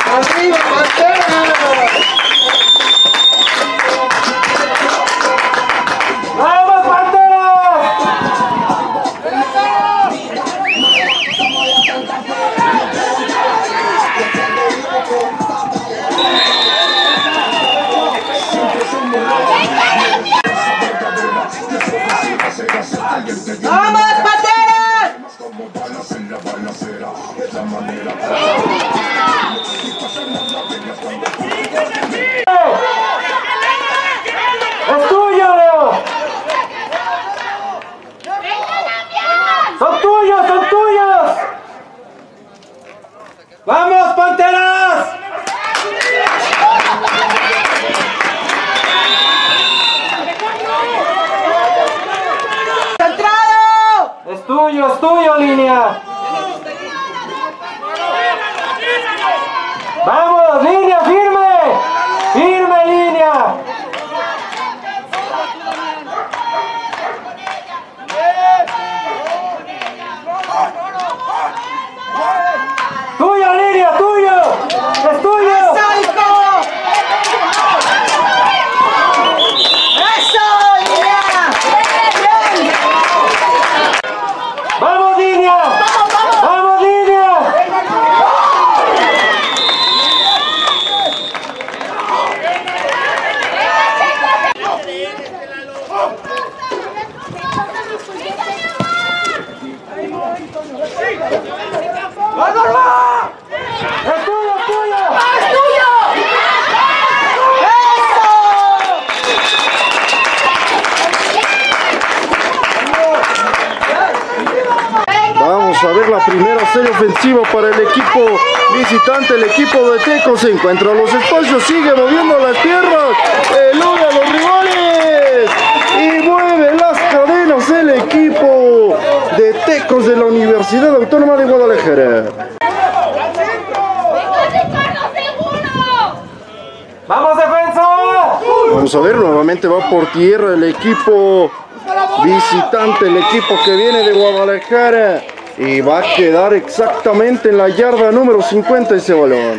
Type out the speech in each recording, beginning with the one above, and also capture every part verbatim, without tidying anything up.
¡Arriba, Panteras! ¡Vamos, Panteras! ¡Vamos, Panteras! ¡Es tuyo! ¡Son tuyos, son tuyos! ¡Vamos, Panteras! ¡Centrado! ¡Es tuyo, es tuyo, línea! ¡Vamos, línea, firme! ¡Firme, línea! ¡Tuyo, línea, tuyo! ¡Es tuyo! ¡Salco! ¡Eso, línea! ¡Bien! ¡Vamos, línea! ¡Vamos, línea! ¡Vamos, va! ¡Es tuyo, es tuyo! ¡Es tuyo! Vamos a ver la primera serie ofensiva para el equipo visitante. El equipo de Tecos se encuentra en los espacios, sigue moviendo las piernas, elude a los rivales y mueve las cadenas el equipo de Tecos de la Universidad Autónoma de Guadalajara. ¡Vamos, defensa! Vamos a ver, nuevamente va por tierra el equipo visitante, el equipo que viene de Guadalajara, y va a quedar exactamente en la yarda número cincuenta ese balón.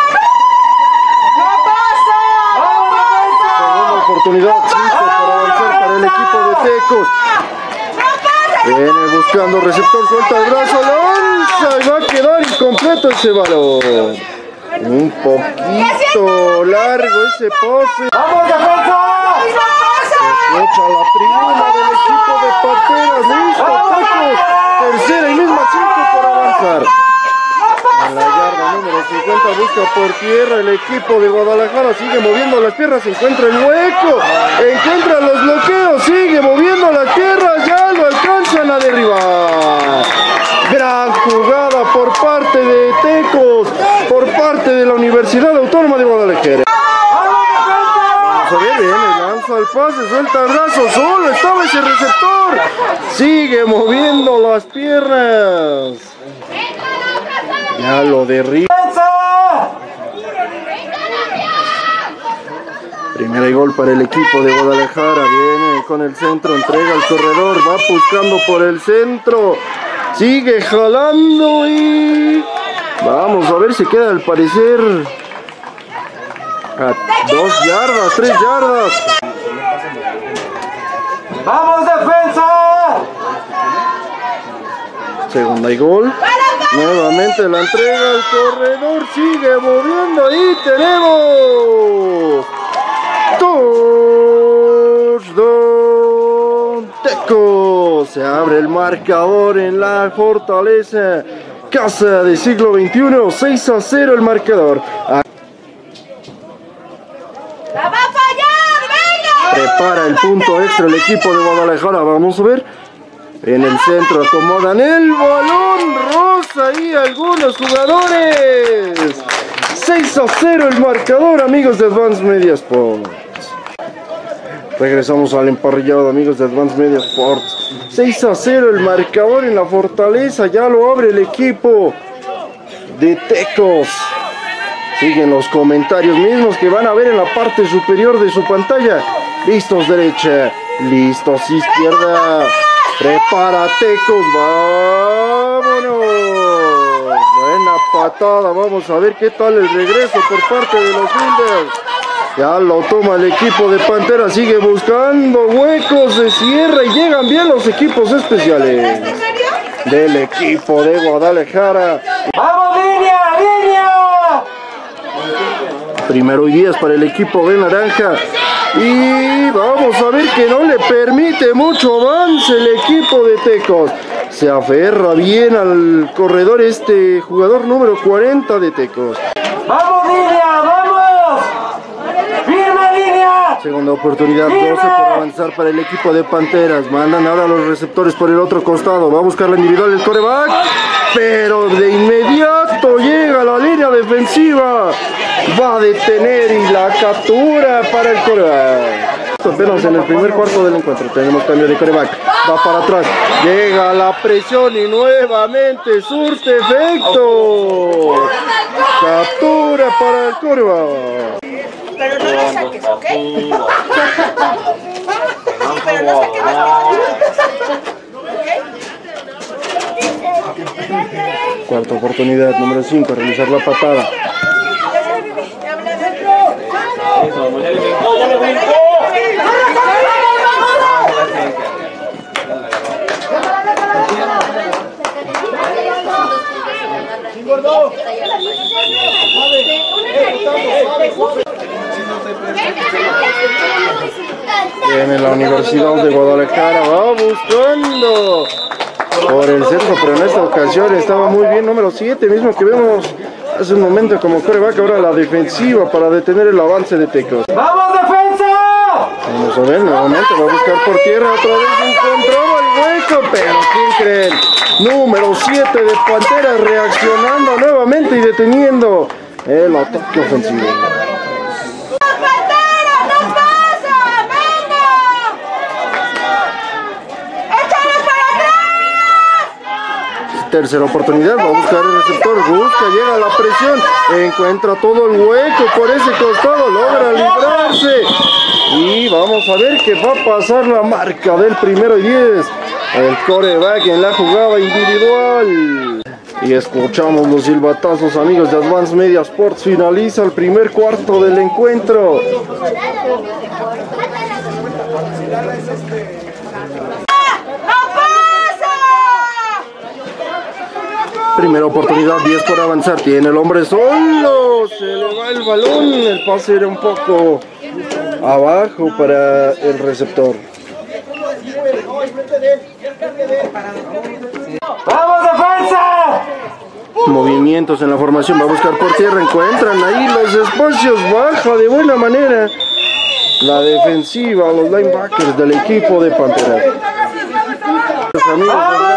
Segunda oportunidad, cinco para avanzar para el equipo de Tecos. Viene buscando receptor, suelta el brazo, lanza y va a quedar incompleto ese balón. Un poquito largo ese pase. ¡Vamos, defensa! Escucha la tribuna del equipo de Panteras. Listo, Tecos. Tercera y misma cinco por avanzar. En la yarda número cincuenta busca por tierra el equipo de Guadalajara. Sigue moviendo las piernas, encuentra el hueco. Encuentra los bloqueos, sigue moviendo las piernas. Ya lo alcanzan a derribar. Gran jugada por parte de Tecos, por parte de la Universidad Autónoma de Guadalajara. Vamos a ver, viene, lanza el pase, suelta el brazo, solo estaba ese receptor. Sigue moviendo las piernas. Ya lo derriba. Primera y gol para el equipo de Guadalajara. Viene con el centro, entrega al corredor, va buscando por el centro. Sigue jalando y vamos a ver si queda al parecer a dos yardas, tres yardas. ¡Vamos, defensa! Segunda y gol. Nuevamente la entrega al corredor, sigue moviendo y tenemos touchdown Tecos. Se abre el marcador en la Fortaleza Casa de Siglo veintiuno, seis a cero el marcador. ¡La va a fallar! ¡Venga! Prepara el punto extra el equipo de Guadalajara. Vamos a ver. En el centro acomodan el balón. Rosa y algunos jugadores. seis a cero el marcador, amigos de Advanced Media Sports. Regresamos al emparrillado, amigos de Advanced Media Sports. seis a cero el marcador en la Fortaleza. Ya lo abre el equipo de Tecos. Siguen los comentarios mismos que van a ver en la parte superior de su pantalla. Listos derecha, listos izquierda. Prepara Tecos, vámonos. Bueno, buena patada. Vamos a ver qué tal el regreso por parte de los Builders. Ya lo toma el equipo de Panteras, sigue buscando huecos, se cierra y llegan bien los equipos especiales del equipo de Guadalajara. ¡Vamos, línea, línea! Primero y diez para el equipo de Naranja. Y vamos a ver que no le permite mucho avance el equipo de Tecos. Se aferra bien al corredor este jugador número cuarenta de Tecos. ¡Vamos, línea, vamos! ¡Firme, línea! Segunda oportunidad, doce por avanzar para el equipo de Panteras. Mandan ahora los receptores por el otro costado. Va a buscar la individual el coreback, pero de inmediato llega a la línea defensiva. Va a detener y la captura para el coreback. Apenas en el primer cuarto del encuentro tenemos cambio de coreback. Va para atrás, llega la presión y nuevamente surte efecto. Captura para el coreback. Pero no lo saques, ¿ok? Pero no saques más. Cuarta oportunidad, número cinco, realizar la patada. Viene la Universidad de Guadalajara, va buscando por el centro, pero en esta ocasión estaba muy bien, número siete, mismo que vemos hace un momento como coreback. Ahora la defensiva para detener el avance de Tecos. ¡Vamos, defensa! Vamos a ver, nuevamente va a buscar por tierra, otra vez encontraba el hueco, pero ¿quién creen? Número siete de Panteras reaccionando nuevamente y deteniendo el ataque ofensivo. Tercera oportunidad, va a buscar el receptor, busca, llega a la presión, encuentra todo el hueco por ese costado, logra librarse. Y vamos a ver que va a pasar la marca del primero y diez. El coreback en la jugada individual. Y escuchamos los silbatazos, amigos de Advance Media Sports. Finaliza el primer cuarto del encuentro. Primera oportunidad, diez por avanzar, tiene el hombre solo, se le va el balón, el pase era un poco abajo para el receptor. ¡Vamos, defensa! Movimientos en la formación, va a buscar por tierra, encuentran ahí los espacios, baja de buena manera la defensiva, los linebackers del equipo de Panteras. Los amigos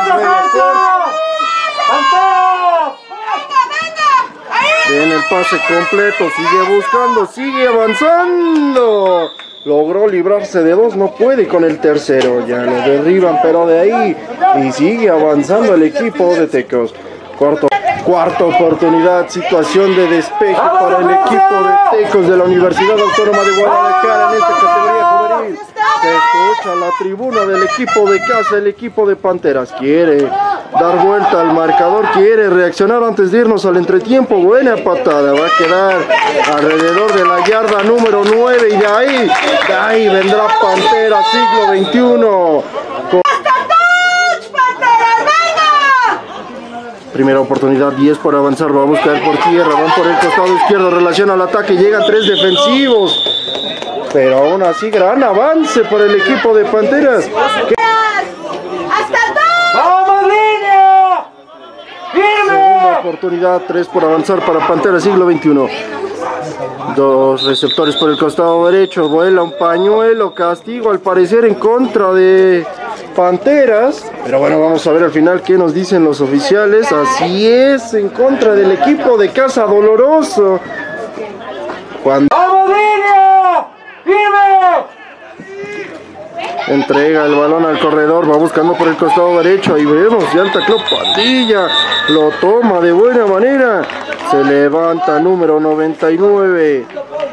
Viene el pase completo, sigue buscando, sigue avanzando. Logró librarse de dos, no puede con el tercero. Ya lo derriban, pero de ahí. Y sigue avanzando el equipo de Tecos. Cuarto, cuarta oportunidad, situación de despeje para el equipo de Tecos de la Universidad Autónoma de Guadalajara en esta categoría juvenil. Se escucha la tribuna del equipo de casa, el equipo de Panteras. Quiere dar vuelta al marcador, quiere reaccionar antes de irnos al entretiempo. Buena patada, va a quedar alrededor de la yarda número nueve y de ahí, de ahí vendrá Panteras siglo veintiuno. Con... Primera oportunidad, diez por avanzar, va a buscar por tierra, van por el costado izquierdo, relación al ataque, llegan tres defensivos. Pero aún así, gran avance por el equipo de Panteras. Que... ¡Vamos, línea! ¡Firme! Segunda oportunidad, tres por avanzar para Panteras siglo veintiuno. Dos receptores por el costado derecho, vuela un pañuelo, castigo al parecer en contra de Panteras. Pero bueno, vamos a ver al final qué nos dicen los oficiales. Así es, en contra del equipo de casa, doloroso. Cuando... ¡Vamos, línea! ¡Firme! Entrega el balón al corredor, va buscando por el costado derecho, ahí vemos, ya el tacló Padilla, lo toma de buena manera, se levanta número noventa y nueve.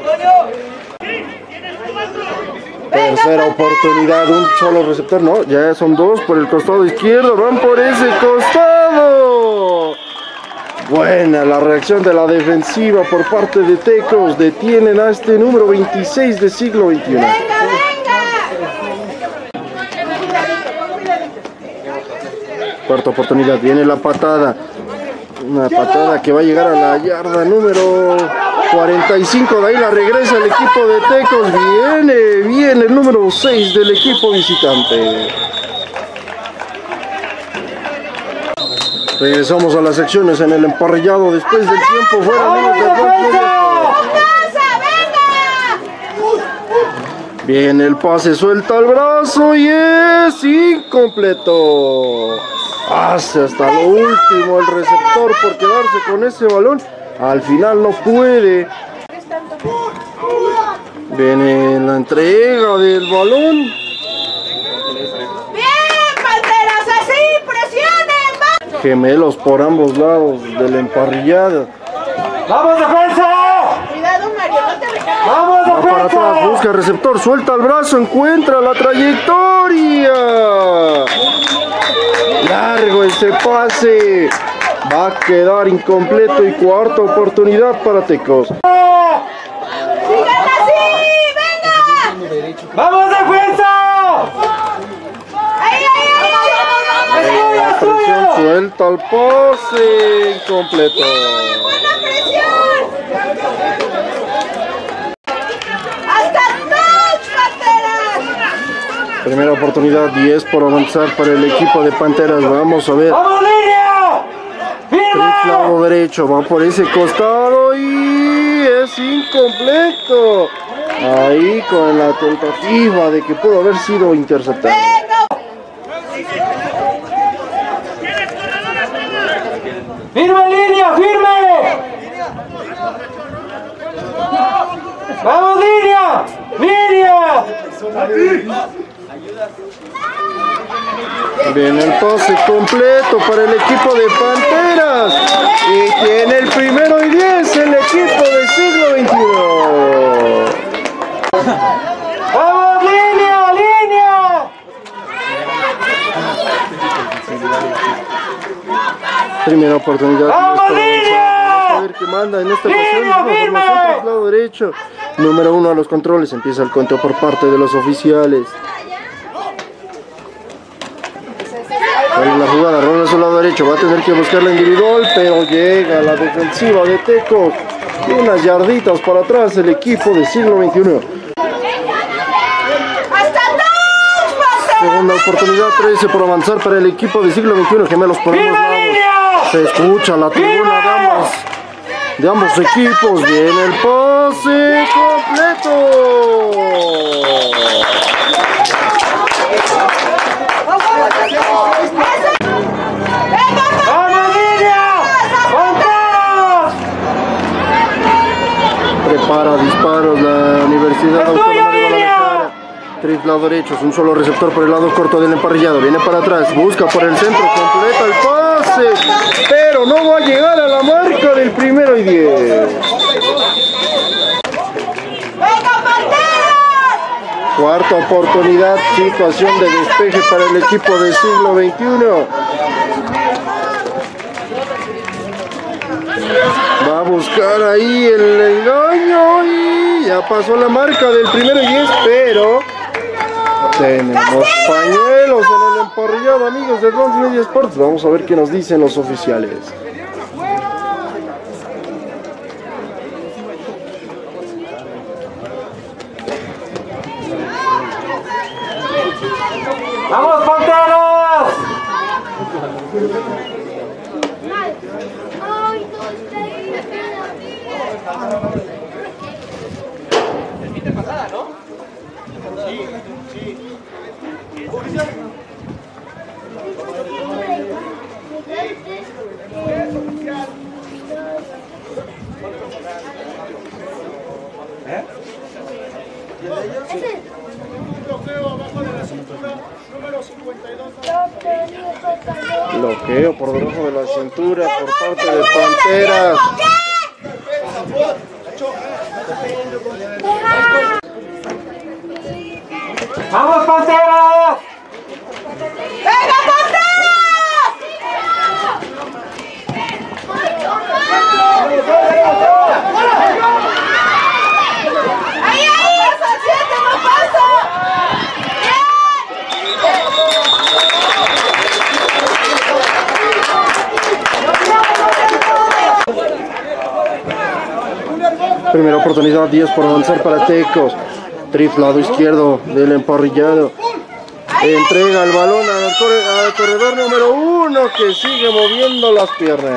Tercera oportunidad, un solo receptor, no, ya son dos por el costado izquierdo, van por ese costado. Buena la reacción de la defensiva por parte de Tecos. Detienen a este número veintiséis de siglo veintiuno. Cuarta oportunidad, viene la patada. Una patada que va a llegar a la yarda número cuarenta y cinco. De ahí la regresa el equipo de Tecos. Viene, viene el número seis del equipo visitante. Regresamos a las secciones en el emparrillado después del tiempo fuera. Amigos de Viene el pase, suelta el brazo y es incompleto. Hace hasta lo último el receptor por quedarse con ese balón. Al final no puede. Viene la entrega del balón. Gemelos por ambos lados del emparrillado. ¡Vamos, defensa! Cuidado, Mario, no te recargues. ¡Vamos, Va para defensa! atrás, busca receptor, suelta el brazo, encuentra la trayectoria. Largo ese pase. Va a quedar incompleto y cuarta oportunidad para Tecos. ¡Sigan así! ¡Venga! ¡Vamos, defensa! ¡Ahí, ahí, ahí! La presión, suelta el pase, incompleto. ¡Buena presión! ¡Hasta dos, Panteras! Primera oportunidad, diez por avanzar para el equipo de Panteras. Vamos a ver. ¡Vamos, línea! Triple lado derecho, va por ese costado y es incompleto. Ahí con la tentativa de que pudo haber sido interceptado. ¡Firme, línea! ¡Firme! ¡Vamos, línea! ¡Línea! Viene el pase completo para el equipo de Panteras. Y tiene el primero y diez el equipo del siglo veintiuno. ¡Vamos, línea! ¡Línea! Primera oportunidad. ¡Vamos, línea! Vamos a ver qué manda en esta ocasión. ¡Línea, firme! Formación lado derecho. Número uno a los controles. Empieza el conteo por parte de los oficiales. Ahí la jugada, rola a su lado derecho. Va a tener que buscar la individual, pero llega la defensiva de Tecos. Y unas yarditas para atrás el equipo de siglo veintiuno. Segunda oportunidad, trece por avanzar para el equipo de siglo veintiuno. Gemelos por ambos lados. Se escucha la tribuna de ambos, de ambos equipos. Viene el pase completo. ¡Vamos, línea! ¡Vamos! Prepara disparos la Universidad Autónoma de Guadalajara. Triple lado derecho, es un solo receptor por el lado corto del emparrillado. Viene para atrás, busca por el centro, completa el pase, pero no va a llegar a la marca del primero y diez. Cuarta oportunidad, situación de despeje para el equipo del siglo veintiuno. Va a buscar ahí el engaño y ya pasó la marca del primero y diez, pero tenemos pañuelos en el emparrillado, amigos de Advance Media Sports. Vamos a ver qué nos dicen los oficiales. ¡Vamos, Panteras! Bloqueo por debajo de la cintura por parte de Panteras. ¡Vamos, Panteras! ¡Venga, Panteras! Primera oportunidad, diez por avanzar para Tecos. Trif, lado izquierdo del emparrillado. Entrega el balón al, corre, al corredor número uno que sigue moviendo las piernas.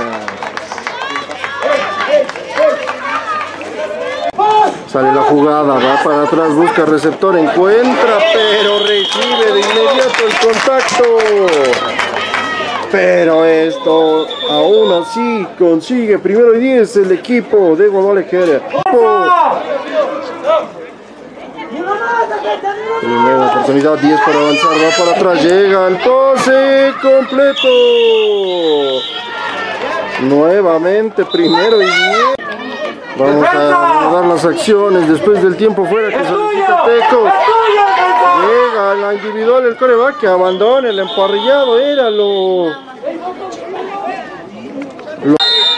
Sale la jugada, va para atrás, busca receptor, encuentra, pero recibe de inmediato el contacto. Pero esto, aún así, consigue primero y diez el equipo de Guadalajara. Primera oportunidad, diez para avanzar, va para atrás, llega el pase completo. Nuevamente, primero y diez. Vamos a dar las acciones después del tiempo fuera que solicita Tecos. Llega la individual, el coreback que abandona el emparrillado, era lo... lo...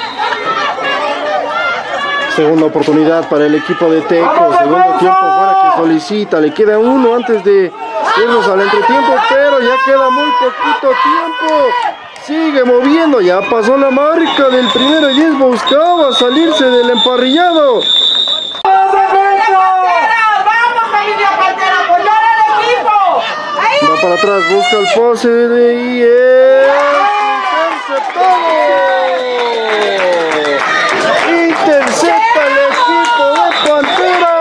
Segunda oportunidad para el equipo de Tecos, segundo tiempo fuera que solicita, le queda uno antes de irnos al entretiempo, pero ya queda muy poquito tiempo. Sigue moviendo, ya pasó la marca del primero y diez, buscaba salirse del emparrillado. Va para atrás, busca el pase de I E. Intercepta el equipo de Pantera.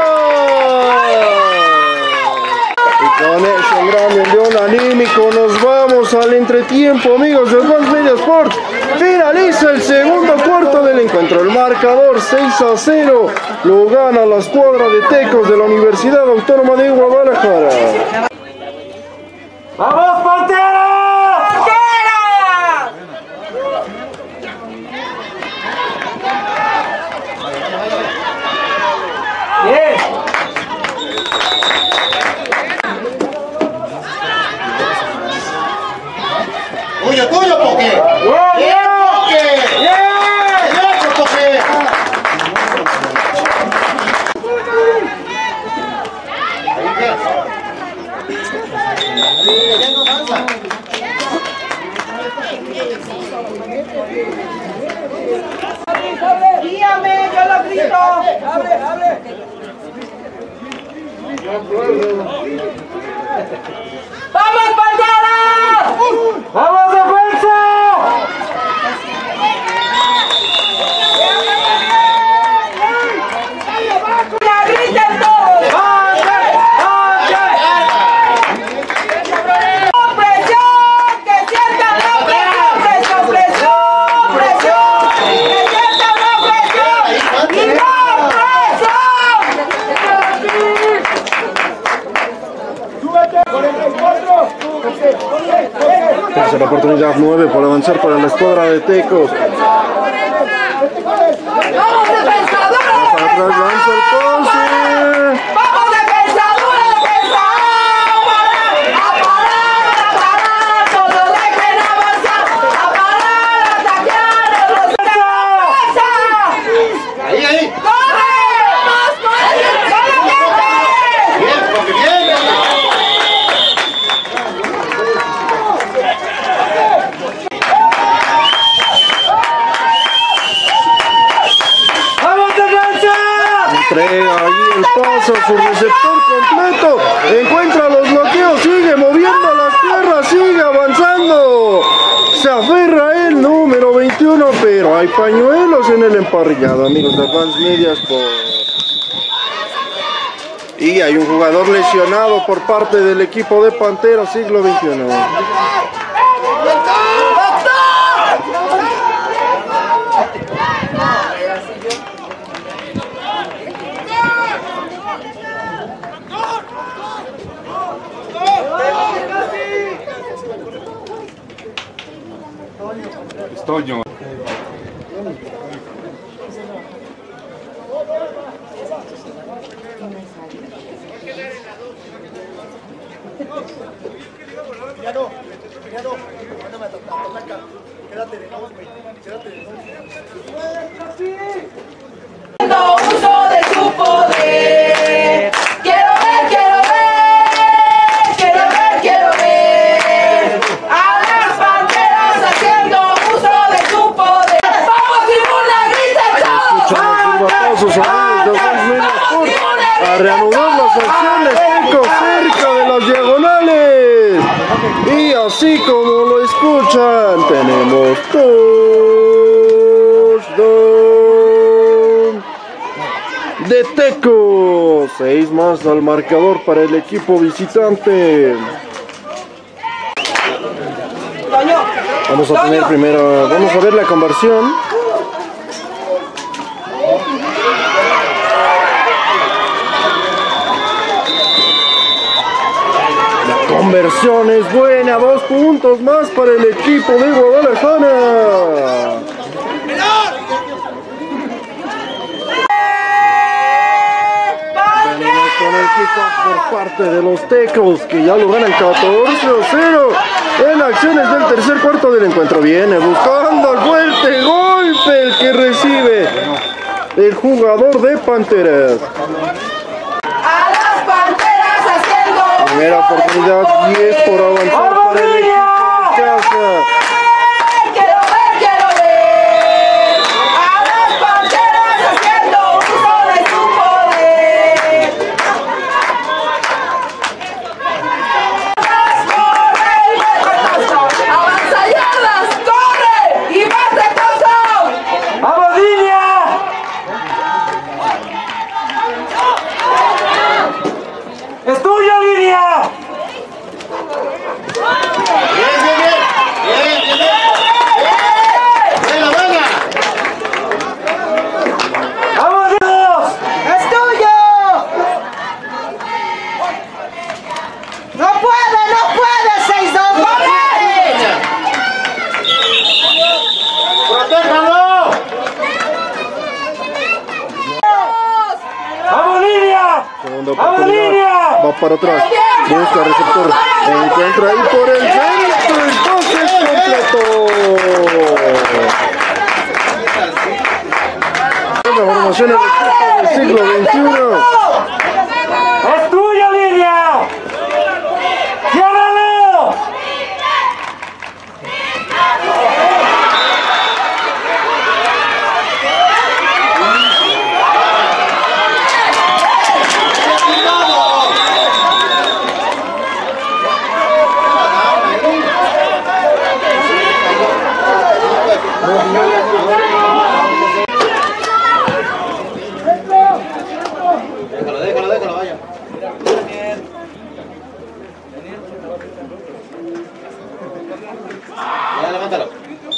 Y con ese gran envión anímico nos vamos al entretiempo, amigos de Advance Media Sports. Finaliza el segundo cuarto del encuentro. El marcador seis a cero lo gana la escuadra de Tecos de la Universidad Autónoma de Guadalajara. ¡Vamos, Pantera! ¡Pantera! ¡Bien! ¡Tuyo, tuyo, Poké! ¡Bien, Poké! ¡Bien! ¡Bien, Poké! ¡Ya no avanza! ¡Guíame, yo lo grito! ¡Abre, abre! ¡Vamos, Pantera! ¡Vamos, defensa! ¡La griten todos! ¡Presión! ¡Que sientan la presión! ¡Presión, presión, presión! ¡Que sientan la presión! ¡Y no presión! Tercera oportunidad, nueve por avanzar para la escuadra de Tecos. ¡Vamos, defensa! ¡Dura Para atrás, lanza el pase. ¡Vamos, defensa! ¡Dura defensa! ¡A parar! ¡A parar! ¡A parar! ¡Todos dejen avanzar! ¡A parar! ¡A atacar! ¡A los defensa! ¡Ahí, ahí! ¡Corre! ¡Más corre! ¡Solamente! ¡Bien, Poké, bien! ¡Vamos, defensa! Entrega ahí el paso a su receptor completo. Encuentra los bloqueos, sigue moviendo las piernas, sigue avanzando. Se aferra el número veintiuno, pero hay pañuelos en el emparrillado, amigos de Advance Media Sports. Y hay un jugador lesionado por parte del equipo de Pantera siglo veintiuno. Toño. Ya no, ya no. Mándame a tocar. Quédate de dos, güey. Quédate de dos. Haciendo uso de su poder. Quiero ver, quiero ver, quiero ver, quiero ver a las Panteras haciendo uso de su poder. ¡Vamos, tribuna, griten todos! Escuchan los silbatazos, amigos Media Sport a reanudar las acciones. Tecos cerca de las diagonales. Y así como lo escuchan, tenemos touchdown de Tecos. Seis más al marcador para el equipo visitante. Vamos a tener primero, vamos a ver la conversión. La conversión es buena, dos puntos más para el equipo de Guadalajara. Venimos con el kickoff por parte de los Tecos, que ya lo ganan catorce a cero en acciones del tercer cuarto del encuentro. Viene buscando el fuerte golpe, el que recibe el jugador de Panteras. A las Panteras haciendo Primera oportunidad, diez por avanzar para el equipo de casa. quiero ver, quiero ver a las Panteras haciendo uso de su poder. Corre y mete touchdown. Avanza yardas, corre y mete touchdown. ¡Vamos, línea! ¡Es tuya, línea! Bien, bien, bien. Bien, bien, bien. Venga, venga. ¡Vamos, Dios! ¡Es tuyo! ¡No puede, no puede! ¡seis dos! ¡Protéjalo! ¡Vamos, línea! Segunda ¡Vamos, oportunidad, línea! va para atrás, busca receptor, encuentra ahí por el centro, el pase es completo. La formación del equipo del siglo veintiuno. ¡Es tuya, línea! ¡Ciérralo! Déjalo, déjalo, déjalo, vaya. Ya, levántalo.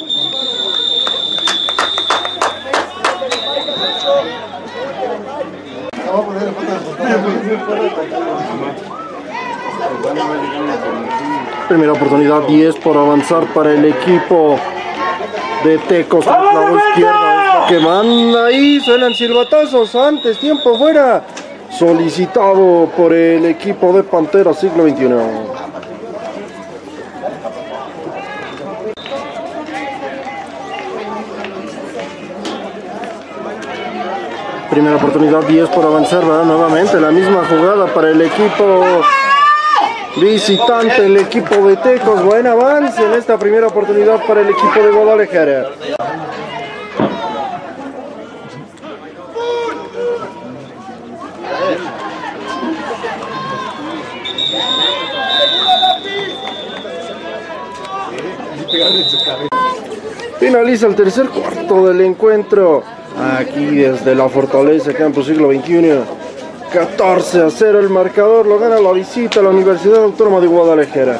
Primera oportunidad, diez por avanzar para el equipo de Tecos. Por el lado izquierdo es lo que manda ahí, suenan silbatazos antes, tiempo fuera. Solicitado por el equipo de Panteras siglo veintiuno. Primera oportunidad, diez por avanzar, ¿verdad? Nuevamente la misma jugada para el equipo visitante, el equipo de Tecos. Buen avance en esta primera oportunidad para el equipo de Guadalajara. Finaliza el tercer cuarto del encuentro. Aquí desde la Fortaleza, Campus siglo veintiuno. catorce a cero el marcador, lo gana la visita a la Universidad Autónoma de Guadalajara.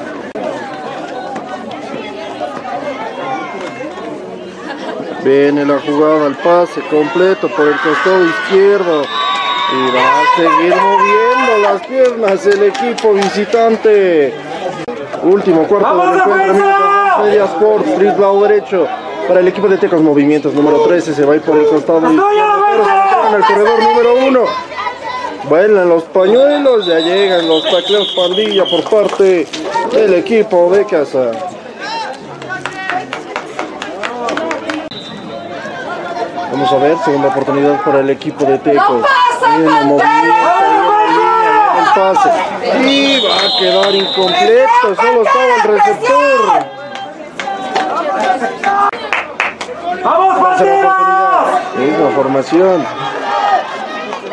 Viene la jugada, el pase completo por el costado izquierdo. Y va a seguir moviendo las piernas el equipo visitante. Último cuarto del encuentro, minutos, Media Sport, Street lado derecho. Para el equipo de Tecos, movimientos número trece, se va a ir por el costado izquierdo. En el corredor número uno. Vuelan los pañuelos, ya llegan los tacleos pandilla por parte del equipo de casa. Vamos a ver, segunda oportunidad para el equipo de Tecos. Viene el movimiento, viene el pase. Y va a quedar incompleto, solo estaba el receptor. ¡Vamos, Tercera Panteras! oportunidad, misma formación.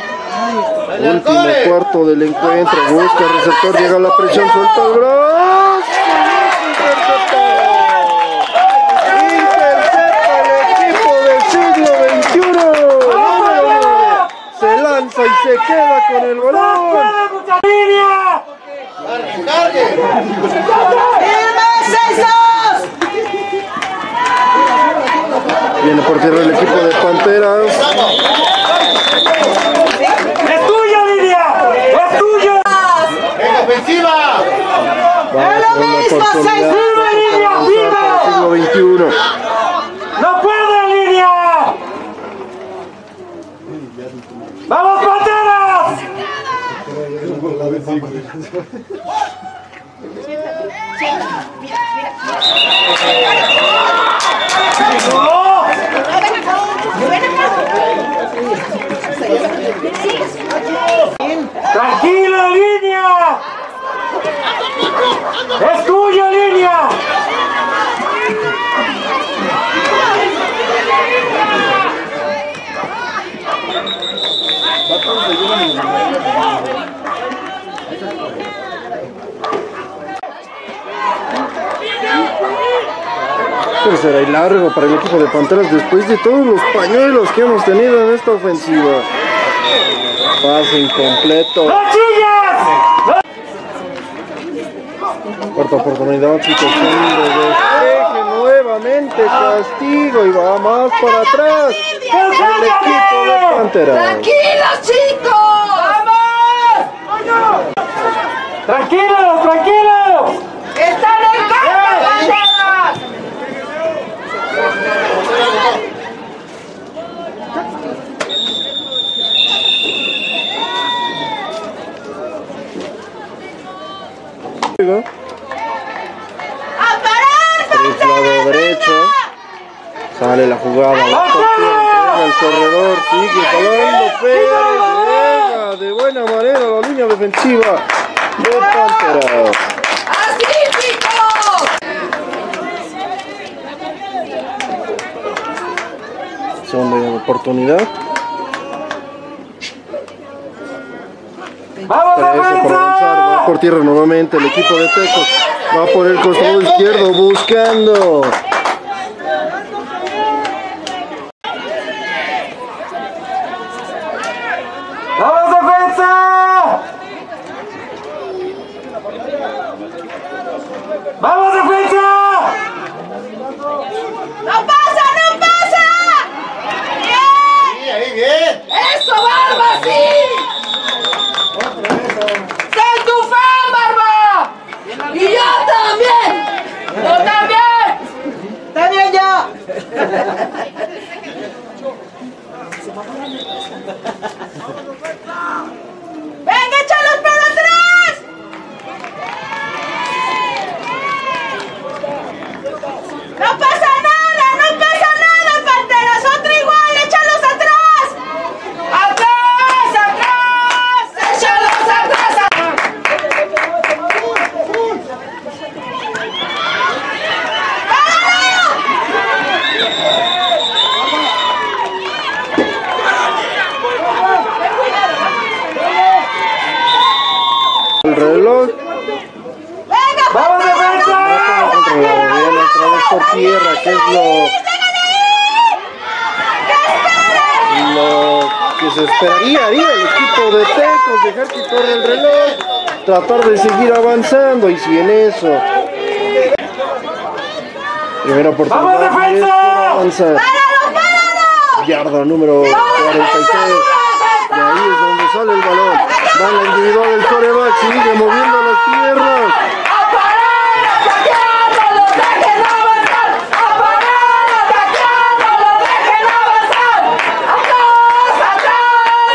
Último cuarto del encuentro, busca el receptor, llega la presión, suelta el brazo, intercepta el equipo del siglo veintiuno, número nueve, se lanza y se queda con el balón. ¡Línea! Viene por tierra el equipo de Panteras. ¡Es tuya, Lidia! ¡Es tuya! ¡Venga, ofensiva! Vamos con una oportunidad para avanzar para el siglo veintiuno. ¡No puede, Lidia! ¡Vamos, Panteras! ¡Tranquila, Línea! ¡Es tuya, Línea! Tercera y largo para el equipo de Panteras después de todos los pañuelos que hemos tenido en esta ofensiva. Pase incompleto. ¡No chillas! Cuarta oportunidad, situación de despeje, nuevamente castigo y va más para atrás. El equipo de Panteras. ¡Tranquilos, chicos! ¡Vamos! ¡Tranquilos, tranquilos! ¡Están en casa, Panteras! ¡A parar, Tres lado derecho. Sale la jugada. Va por tierra, el corredor sigue jalando Pérez. Llega de buena manera la línea defensiva de Panteras. ¡Así, chicos! Segunda oportunidad. ¡Vamos, Parece por avanzar, va defensa! por tierra nuevamente el equipo de Tecos. Va por el costado izquierdo buscando. ¡Vamos, defensa! ¡Vamos, defensa! ¡No pasa, no pasa! ¡Bien! Sí, ahí, bien. ¡Eso, Barba, sí! ¡Ten tu fe, Barba! ¡Y yo también! ¡Yo también! También yo. ¡Venga, échalos para atrás! ¡No pasa nada! ¡No pasa nada, Panteras! ¡Otro igual! ¡Échalos atrás! ¡Atrás! ¡Atrás! ¡Échalos atrás! El reloj. ¡Venga, ¡Vamos, defensa! Controlado bien otra vez por tierra, que es lo, lo que se esperaría haría el equipo de Tecos, dejar que corra el reloj, tratar de seguir avanzando y si en eso. Primera oportunidad. ¡Vamos, defensa! y es por avanzar. Yarda número cuarenta y tres. Y ahí es donde sale el balón. Va la individual del coreback, sigue moviendo las piernas. ¡A parar! ¡Ataqueando! ¡Los dejen avanzar! ¡A parar! ¡Ataqueando! ¡Los dejen avanzar! ¡Atrás!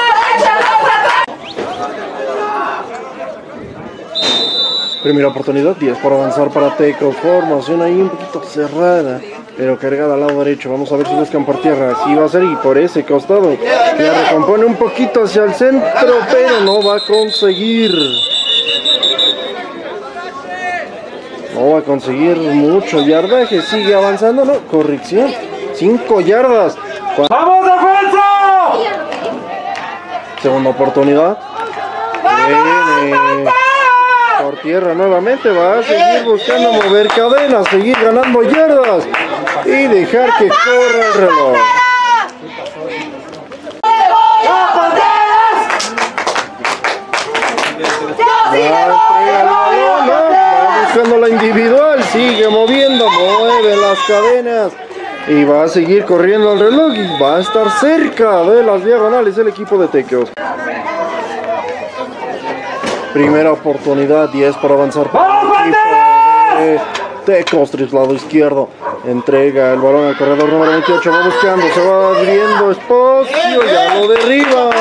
¡Atrás! ¡Échalos atrás! Primera oportunidad, diez por avanzar para Tecos. Formación ahí un poquito cerrada, pero cargada al lado derecho. Vamos a ver si buscan por tierra. Así va a ser y por ese costado. La recompone un poquito hacia el centro, pero no va a conseguir. No va a conseguir mucho yardaje. Sigue avanzando, no. Corrección. Cinco yardas. ¡Vamos, defensa! Segunda oportunidad. Viene por tierra nuevamente. Va a seguir buscando mover cadenas, seguir ganando yardas y dejar que corra el reloj. Va buscando la individual, sigue moviendo, mueve las cadenas y va a seguir corriendo el reloj y va a estar cerca de las diagonales el equipo de Tecos. Primera oportunidad, diez para avanzar para el equipo de Tecos, lado izquierdo. Entrega el balón al corredor número veintiocho, va buscando, se va abriendo espacio, ya lo derriba.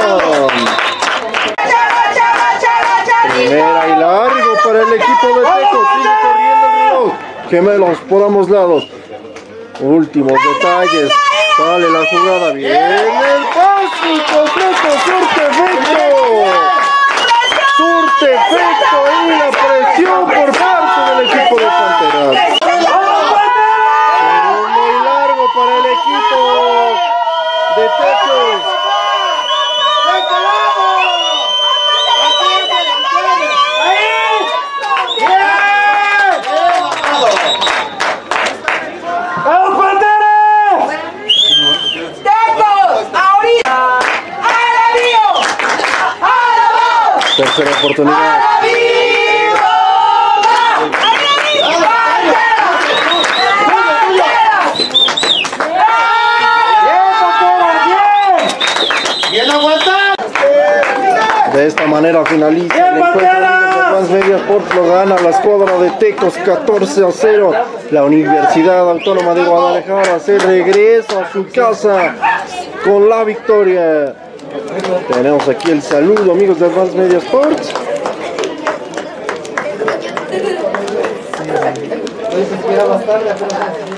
Primera y largo para el equipo de Tecos, sigue corriendo el reloj. Gemelos por ambos lados. Últimos detalles, sale la jugada, viene el pase completo, surte efecto. Surte efecto y la presión por parte del equipo de Panteras. Segundo y largo para el equipo de Tecos. Tercera oportunidad. De esta manera finaliza el encuentro. Advance Media Sports lo gana la escuadra de Tecos catorce a cero. La Universidad Autónoma de Guadalajara se regresa a su casa con la victoria. Tenemos aquí el saludo, amigos de Advance Media Sports. Sí,